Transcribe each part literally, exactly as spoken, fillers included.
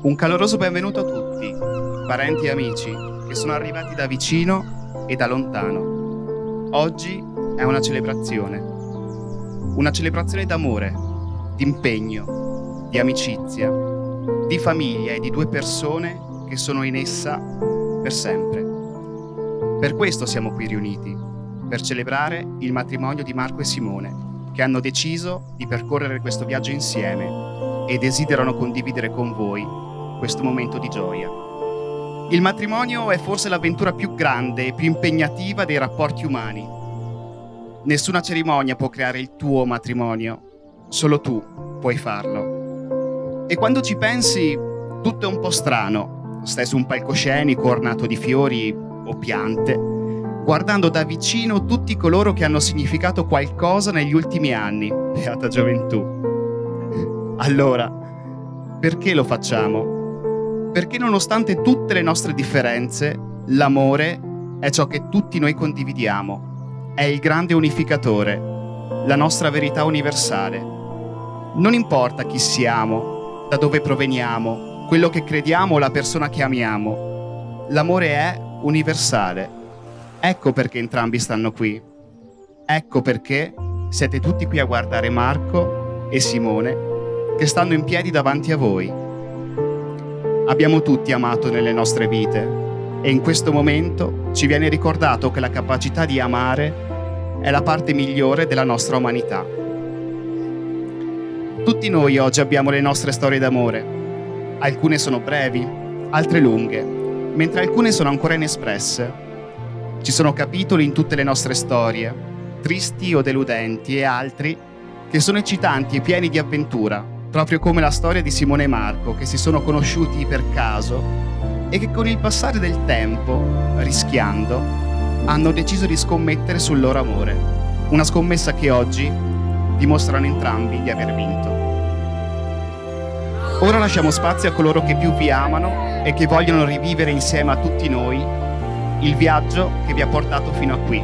Un caloroso benvenuto a tutti, parenti e amici, che sono arrivati da vicino e da lontano. Oggi è una celebrazione, una celebrazione d'amore, di impegno, di amicizia, di famiglia e di due persone che sono in essa per sempre. Per questo siamo qui riuniti, per celebrare il matrimonio di Marco e Simone, che hanno deciso di percorrere questo viaggio insieme e desiderano condividere con voi questo momento di gioia. Il matrimonio è forse l'avventura più grande e più impegnativa dei rapporti umani. Nessuna cerimonia può creare il tuo matrimonio, solo tu puoi farlo. E quando ci pensi, tutto è un po' strano. Stai su un palcoscenico ornato di fiori o piante, guardando da vicino tutti coloro che hanno significato qualcosa negli ultimi anni. Beata gioventù. Allora, perché lo facciamo? Perché nonostante tutte le nostre differenze, l'amore è ciò che tutti noi condividiamo. È il grande unificatore, la nostra verità universale. Non importa chi siamo, da dove proveniamo, quello che crediamo o la persona che amiamo. L'amore è universale. Ecco perché entrambi stanno qui. Ecco perché siete tutti qui a guardare Marco e Simone che stanno in piedi davanti a voi. Abbiamo tutti amato nelle nostre vite e in questo momento ci viene ricordato che la capacità di amare è la parte migliore della nostra umanità. Tutti noi oggi abbiamo le nostre storie d'amore. Alcune sono brevi, altre lunghe, mentre alcune sono ancora inespresse. Ci sono capitoli in tutte le nostre storie, tristi o deludenti, e altri che sono eccitanti e pieni di avventura, proprio come la storia di Simone e Marco, che si sono conosciuti per caso e che con il passare del tempo, rischiando, hanno deciso di scommettere sul loro amore. Una scommessa che oggi dimostrano entrambi di aver vinto. Ora lasciamo spazio a coloro che più vi amano e che vogliono rivivere insieme a tutti noi il viaggio che vi ha portato fino a qui.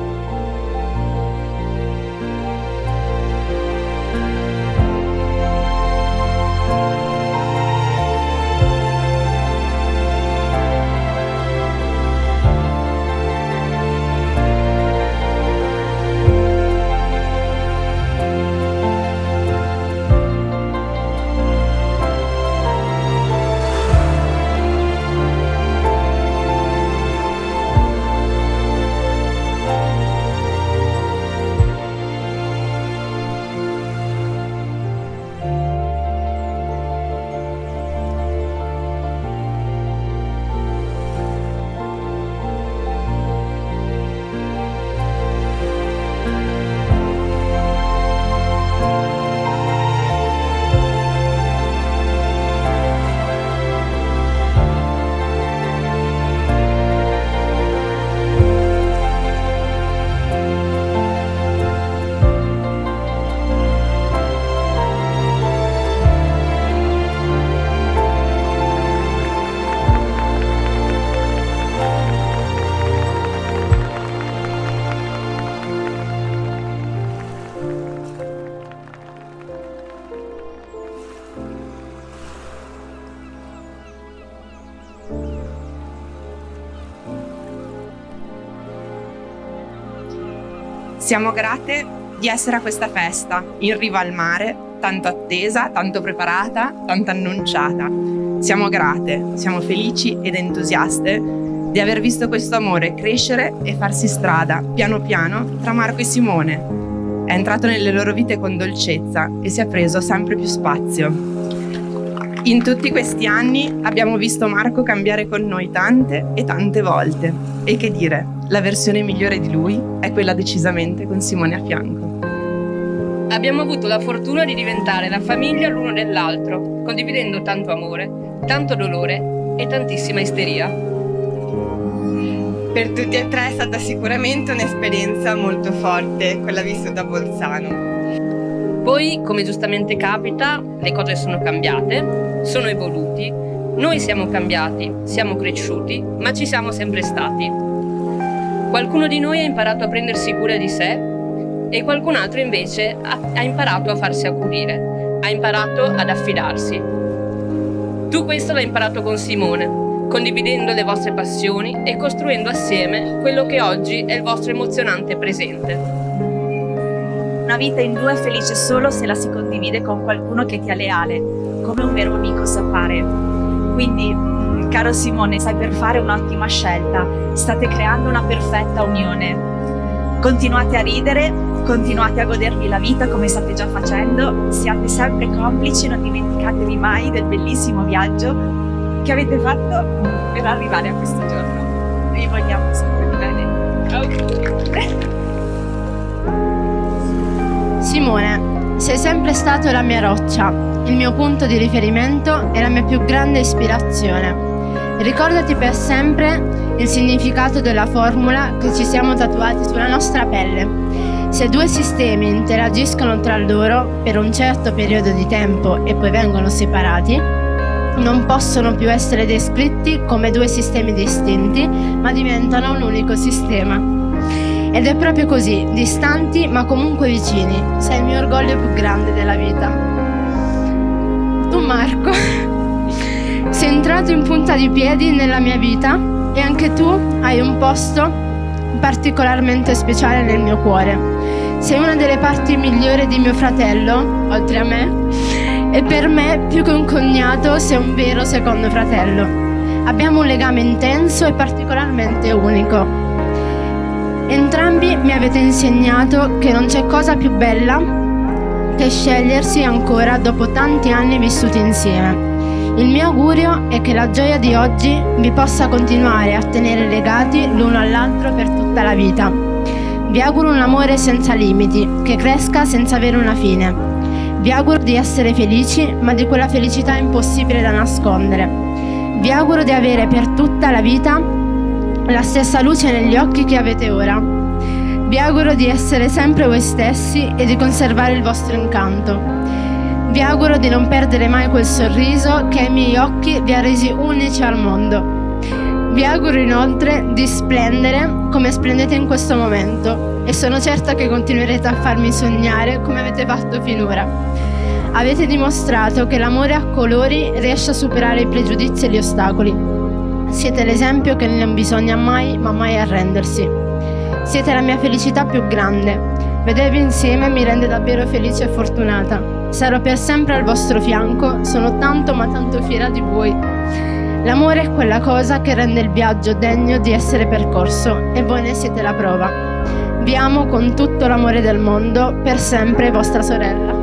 Siamo grate di essere a questa festa, in riva al mare, tanto attesa, tanto preparata, tanto annunciata. Siamo grate, siamo felici ed entusiaste di aver visto questo amore crescere e farsi strada, piano piano, tra Marco e Simone. È entrato nelle loro vite con dolcezza e si è preso sempre più spazio. In tutti questi anni abbiamo visto Marco cambiare con noi tante e tante volte. E che dire, la versione migliore di lui è quella decisamente con Simone a fianco. Abbiamo avuto la fortuna di diventare la famiglia l'uno dell'altro, condividendo tanto amore, tanto dolore e tantissima isteria. Per tutti e tre è stata sicuramente un'esperienza molto forte, quella vissuta a Bolzano. Poi, come giustamente capita, le cose sono cambiate, sono evoluti, noi siamo cambiati, siamo cresciuti, ma ci siamo sempre stati. Qualcuno di noi ha imparato a prendersi cura di sé e qualcun altro invece ha, ha imparato a farsi accudire, ha imparato ad affidarsi. Tu questo l'hai imparato con Simone, condividendo le vostre passioni e costruendo assieme quello che oggi è il vostro emozionante presente. Una vita in due è felice solo se la si condivide con qualcuno che ti è leale, come un vero amico sa fare. Quindi, caro Simone, stai per fare un'ottima scelta, state creando una perfetta unione. Continuate a ridere, continuate a godervi la vita come state già facendo, siate sempre complici, non dimenticatevi mai del bellissimo viaggio che avete fatto per arrivare a questo giorno. Vi vogliamo sempre bene. Ciao! Simone, sei sempre stato la mia roccia, il mio punto di riferimento e la mia più grande ispirazione. Ricordati per sempre il significato della formula che ci siamo tatuati sulla nostra pelle. Se due sistemi interagiscono tra loro per un certo periodo di tempo e poi vengono separati, non possono più essere descritti come due sistemi distinti, ma diventano un unico sistema. Ed è proprio così, distanti ma comunque vicini. Sei il mio orgoglio più grande della vita. Tu, Marco, sei entrato in punta di piedi nella mia vita e anche tu hai un posto particolarmente speciale nel mio cuore. Sei una delle parti migliori di mio fratello, oltre a me, e per me, più che un cognato, sei un vero secondo fratello. Abbiamo un legame intenso e particolarmente unico. Entrambi mi avete insegnato che non c'è cosa più bella che scegliersi ancora dopo tanti anni vissuti insieme. Il mio augurio è che la gioia di oggi vi possa continuare a tenere legati l'uno all'altro per tutta la vita. Vi auguro un amore senza limiti, che cresca senza avere una fine. Vi auguro di essere felici, ma di quella felicità impossibile da nascondere. Vi auguro di avere per tutta la vita la stessa luce negli occhi che avete ora. Vi auguro di essere sempre voi stessi e di conservare il vostro incanto. Vi auguro di non perdere mai quel sorriso che ai miei occhi vi ha resi unici al mondo. Vi auguro inoltre di splendere come splendete in questo momento e sono certa che continuerete a farmi sognare come avete fatto finora. Avete dimostrato che l'amore a colori riesce a superare i pregiudizi e gli ostacoli. Siete l'esempio che non bisogna mai, ma mai arrendersi. Siete la mia felicità più grande. Vedervi insieme mi rende davvero felice e fortunata. Sarò per sempre al vostro fianco, sono tanto ma tanto fiera di voi. L'amore è quella cosa che rende il viaggio degno di essere percorso e voi ne siete la prova. Vi amo con tutto l'amore del mondo, per sempre vostra sorella.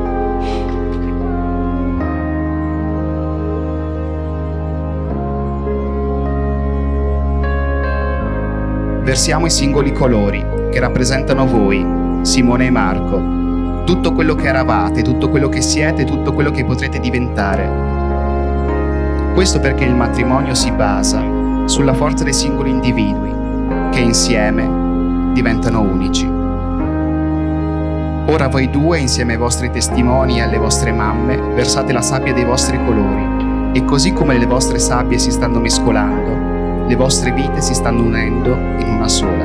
Versiamo i singoli colori che rappresentano voi, Simone e Marco, tutto quello che eravate, tutto quello che siete, tutto quello che potrete diventare. Questo perché il matrimonio si basa sulla forza dei singoli individui che insieme diventano unici. Ora voi due, insieme ai vostri testimoni e alle vostre mamme, versate la sabbia dei vostri colori e così come le vostre sabbie si stanno mescolando, le vostre vite si stanno unendo in una sola.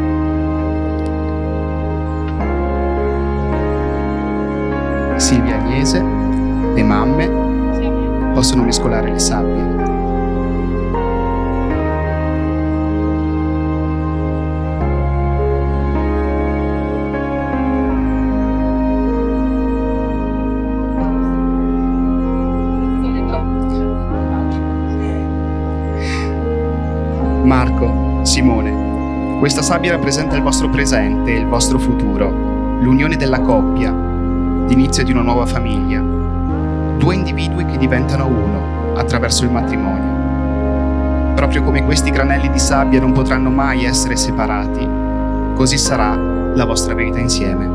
Silvia e Agnese, le mamme, possono mescolare le sabbie. Marco, Simone, questa sabbia rappresenta il vostro presente e il vostro futuro, l'unione della coppia, l'inizio di una nuova famiglia. Due individui che diventano uno attraverso il matrimonio. Proprio come questi granelli di sabbia non potranno mai essere separati, così sarà la vostra vita insieme.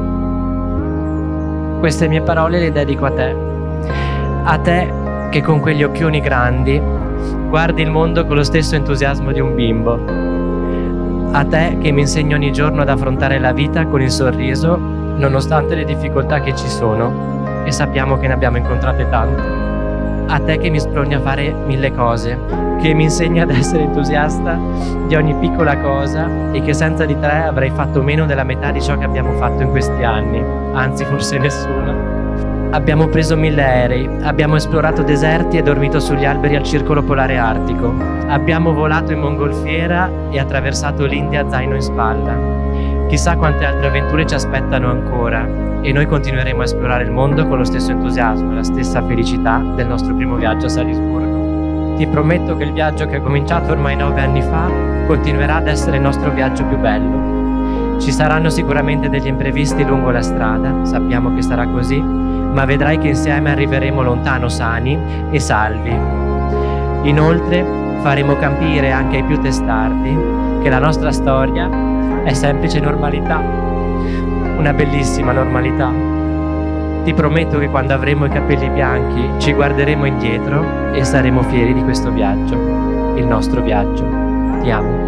Queste mie parole le dedico a te. A te che con quegli occhioni grandi guardi il mondo con lo stesso entusiasmo di un bimbo. A te che mi insegni ogni giorno ad affrontare la vita con il sorriso, nonostante le difficoltà che ci sono, e sappiamo che ne abbiamo incontrate tante. A te che mi sproni a fare mille cose, che mi insegni ad essere entusiasta di ogni piccola cosa e che senza di te avrei fatto meno della metà di ciò che abbiamo fatto in questi anni, anzi forse nessuna. Abbiamo preso mille aerei, abbiamo esplorato deserti e dormito sugli alberi al circolo polare artico. Abbiamo volato in mongolfiera e attraversato l'India a zaino in spalla. Chissà quante altre avventure ci aspettano ancora e noi continueremo a esplorare il mondo con lo stesso entusiasmo e la stessa felicità del nostro primo viaggio a Salisburgo. Ti prometto che il viaggio che è cominciato ormai nove anni fa continuerà ad essere il nostro viaggio più bello. Ci saranno sicuramente degli imprevisti lungo la strada, sappiamo che sarà così, ma vedrai che insieme arriveremo lontano sani e salvi. Inoltre faremo capire anche ai più testardi che la nostra storia è semplice normalità, una bellissima normalità. Ti prometto che quando avremo i capelli bianchi ci guarderemo indietro e saremo fieri di questo viaggio, il nostro viaggio. Ti amo.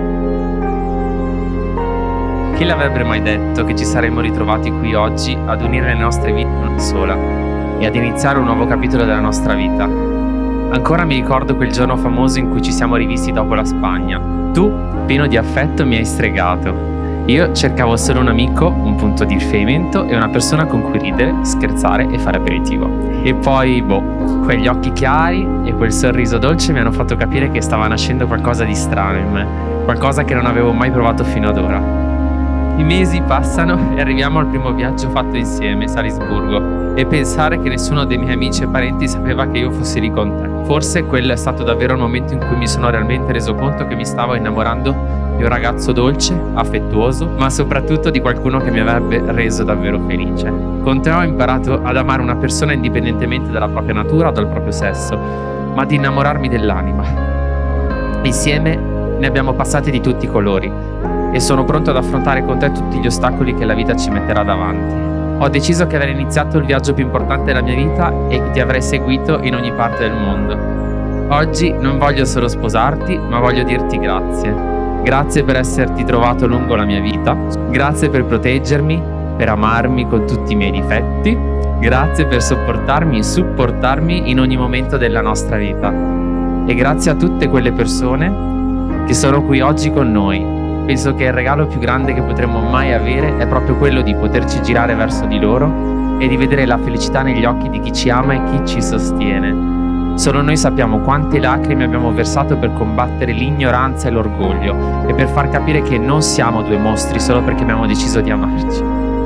Chi l'avrebbe mai detto che ci saremmo ritrovati qui oggi ad unire le nostre vite in una sola e ad iniziare un nuovo capitolo della nostra vita? Ancora mi ricordo quel giorno famoso in cui ci siamo rivisti dopo la Spagna. Tu, pieno di affetto, mi hai stregato. Io cercavo solo un amico, un punto di riferimento e una persona con cui ridere, scherzare e fare aperitivo. E poi, boh, quegli occhi chiari e quel sorriso dolce mi hanno fatto capire che stava nascendo qualcosa di strano in me, qualcosa che non avevo mai provato fino ad ora. I mesi passano e arriviamo al primo viaggio fatto insieme, Salisburgo, e pensare che nessuno dei miei amici e parenti sapeva che io fossi lì con te. Forse quello è stato davvero il momento in cui mi sono realmente reso conto che mi stavo innamorando di un ragazzo dolce, affettuoso, ma soprattutto di qualcuno che mi avrebbe reso davvero felice. Con te ho imparato ad amare una persona indipendentemente dalla propria natura o dal proprio sesso, ma di innamorarmi dell'anima. Insieme ne abbiamo passati di tutti i colori e sono pronto ad affrontare con te tutti gli ostacoli che la vita ci metterà davanti. Ho deciso che avrei iniziato il viaggio più importante della mia vita e che ti avrei seguito in ogni parte del mondo. Oggi non voglio solo sposarti, ma voglio dirti grazie. Grazie per esserti trovato lungo la mia vita. Grazie per proteggermi, per amarmi con tutti i miei difetti. Grazie per sopportarmi e supportarmi in ogni momento della nostra vita. E grazie a tutte quelle persone che sono qui oggi con noi. Penso che il regalo più grande che potremmo mai avere è proprio quello di poterci girare verso di loro e di vedere la felicità negli occhi di chi ci ama e chi ci sostiene. Solo noi sappiamo quante lacrime abbiamo versato per combattere l'ignoranza e l'orgoglio e per far capire che non siamo due mostri solo perché abbiamo deciso di amarci.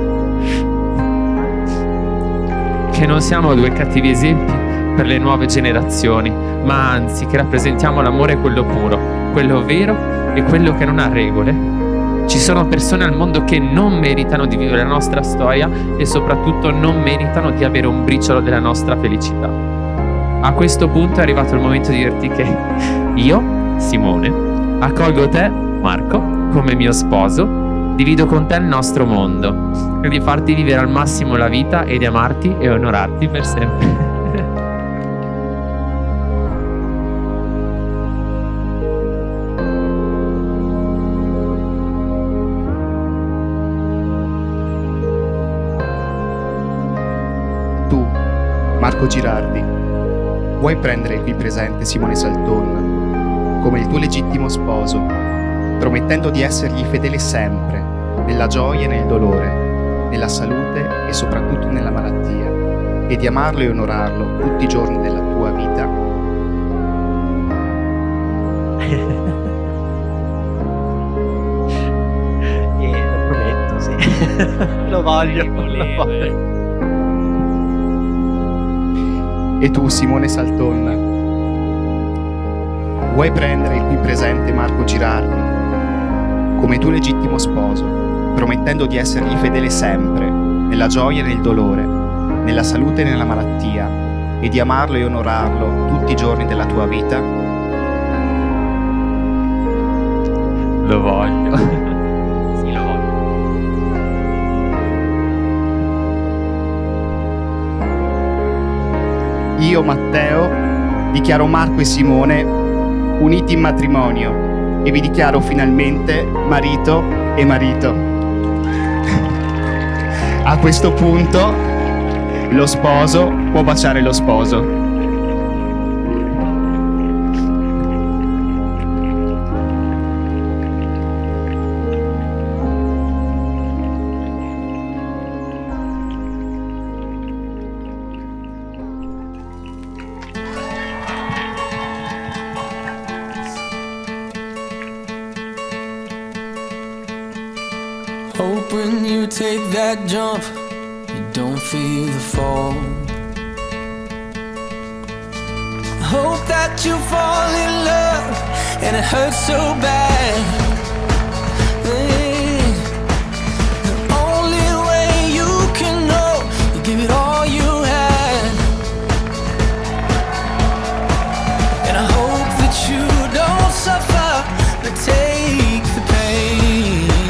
Che non siamo due cattivi esempi per le nuove generazioni, ma anzi che rappresentiamo l'amore quello puro, quello vero e quello che non ha regole. Ci sono persone al mondo che non meritano di vivere la nostra storia e soprattutto non meritano di avere un briciolo della nostra felicità. A questo punto è arrivato il momento di dirti che io, Simone, accolgo te, Marco, come mio sposo, divido con te il nostro mondo e di farti vivere al massimo la vita e di amarti e onorarti per sempre. Marco Girardi, vuoi prendere qui presente Simone Salton come il tuo legittimo sposo, promettendo di essergli fedele sempre, nella gioia e nel dolore, nella salute e soprattutto nella malattia, e di amarlo e onorarlo tutti i giorni della tua vita? Eh, lo prometto, sì. Lo voglio, lo voglio. E tu, Simone Salton, vuoi prendere il qui presente Marco Girardi come tuo legittimo sposo, promettendo di essergli fedele sempre, nella gioia e nel dolore, nella salute e nella malattia, e di amarlo e onorarlo tutti i giorni della tua vita? Lo voglio. Sì, lo voglio. Io, Matteo, dichiaro Marco e Simone uniti in matrimonio e vi dichiaro finalmente marito e marito. A questo punto lo sposo può baciare lo sposo. Hope when you take that jump, you don't feel the fall. Hope that you fall in love and it hurts so bad. Hey, the only way you can know, you give it all you had. And I hope that you don't suffer, but take the pain.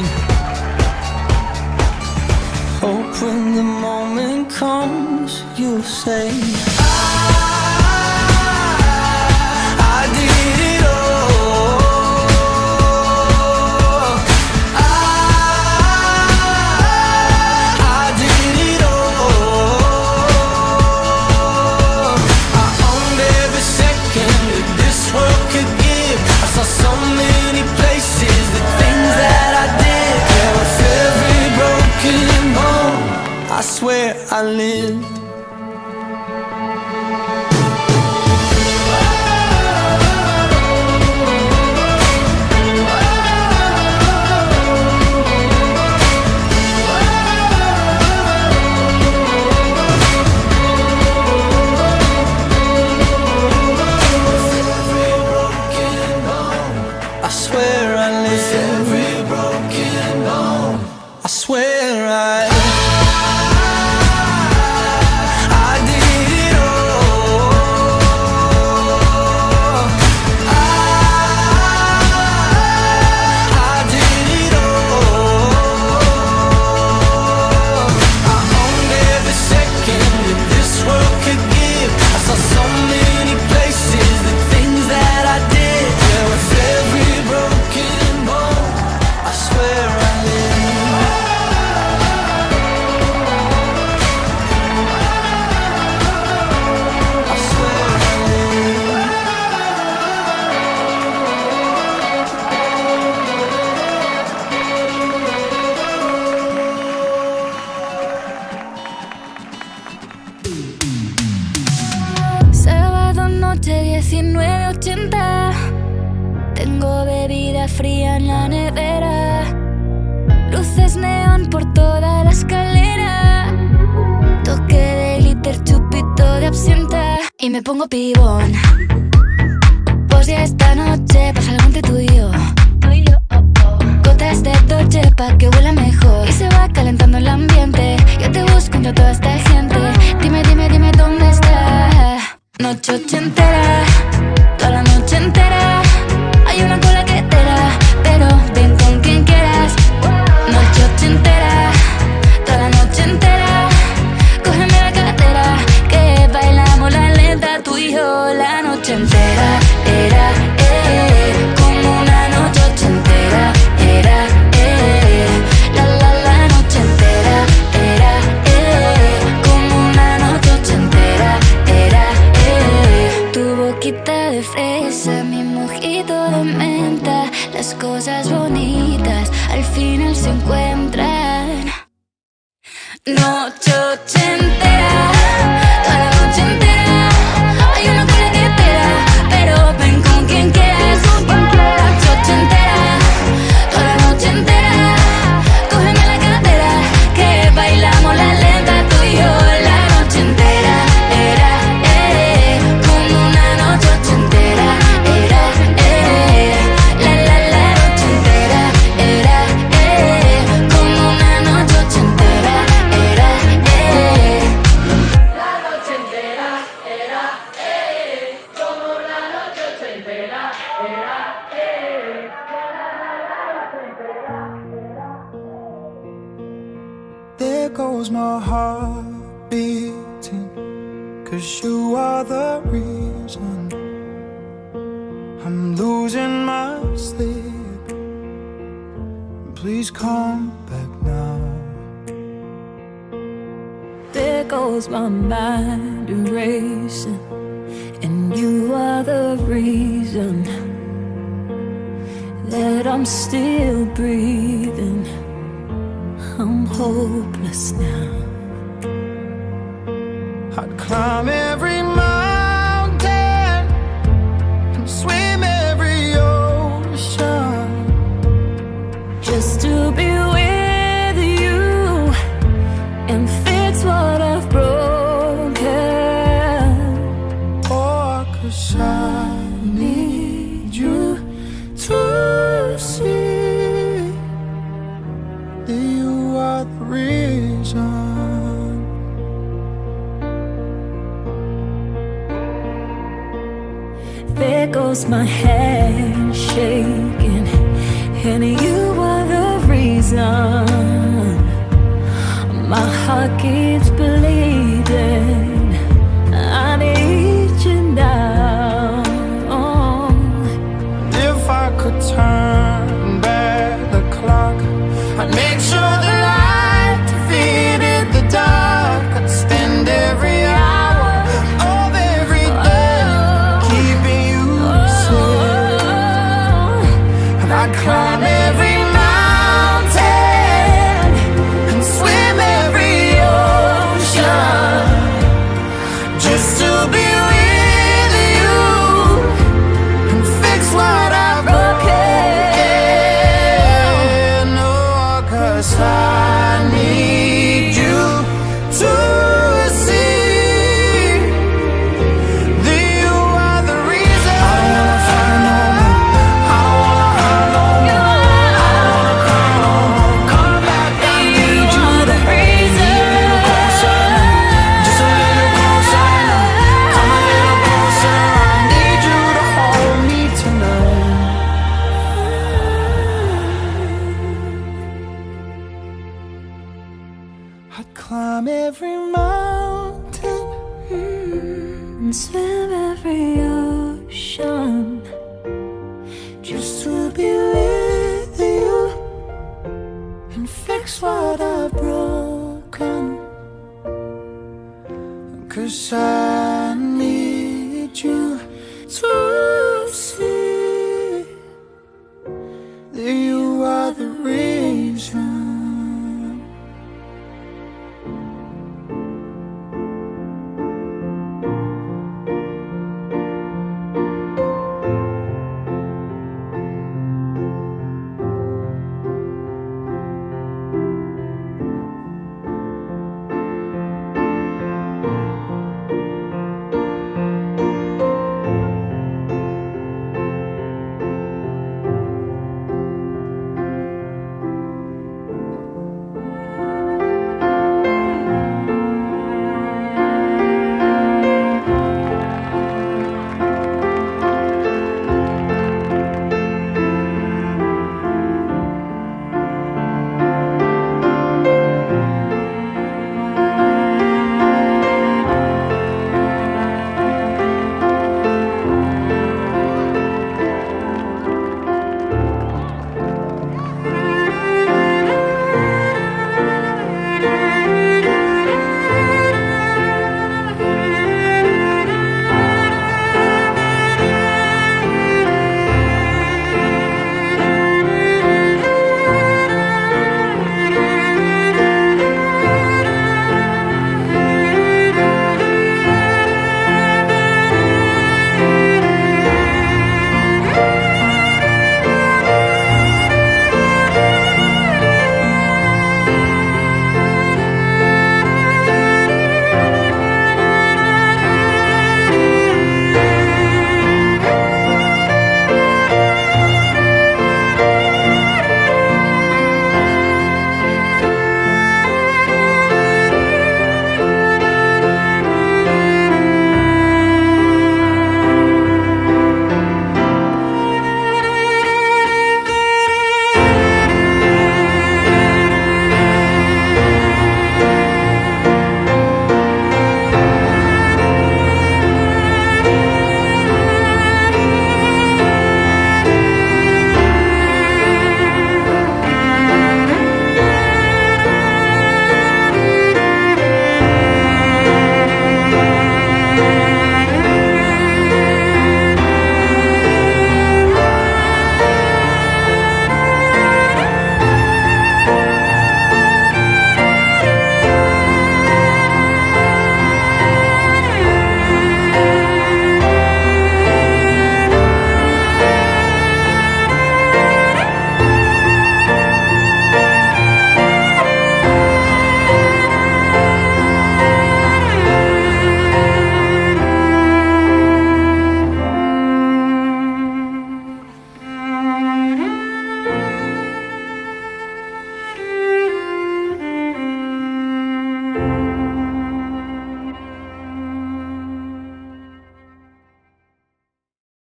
Hope when the moment comes, you'll say, I swear I live. I swear I live. Every broken bone. I swear I live. diecinueve ochenta. Tengo bebida fría en la nevera, luces neón por toda la escalera, toque de glitter, chupito de absenta y me pongo pibón. Pues ya esta noche pasa algo entre tú y yo. Gotas de Dolce pa' que huela mejor y se va calentando el ambiente. Yo te busco entre toda esta gente. Dime, dime, dime dónde está. Noche ochentera, toda la noche entera. Hay una cola que te da, pero ven con quien quieras. Noche ochentera, toda la noche entera. Cógeme la cartera, que bailamos la lenta tú y yo la noche entera. Era, eh, como una noche ochentera. Era, eh, la la la noche entera. Era, eh, como una noche ochentera. Era, eh, tu boquita de fresa, mi mojito de menta. Las cosas bonitas al final se encuentran. Noche ochentera, toda la noche entera. Hay una cola que te da, pero ven con quien quieras. Noche ochentera, toda la noche entera. Cógeme la cartera, que bailamos la lenta tú y yo la noche entera. Era, eh, como una noche ochentera. Era, eh, la la la noche entera. Era, eh, como una noche ochentera. Era, eh, la noche entera. Era, eh, como la noche ochentera. Era, eh, There goes my heart beating, 'cause you are the reason I'm losing my sleep. Please come back now. There goes my mind erasing, and you are the reason that I'm still breathing. I'm hopeless now. I'd climb every mountain and swim every ocean Just to be with 'cause I need you to see that you are the reason. There goes my hand shaking, and you are the reason. My heart keeps bleeding. I need you now. If I could turn back the clock, I'd make sure the light defeated the dark. I'd spend every hour of every day keeping you safe. And I'd climb every mountain and swim every ocean just to be with you and fix what I've broken. Oh, 'cause I need you to see that you are the reason. I don't wanna fight no more. I don't wanna hurt no more. I don't wanna cry no more. Come back, I need you to reason. Just a little closer now. Come a little closer. I need you to hold me tonight. I'd climb every mountain and swim every ocean just to be with you and fix what I've broken. 'Cause I need you to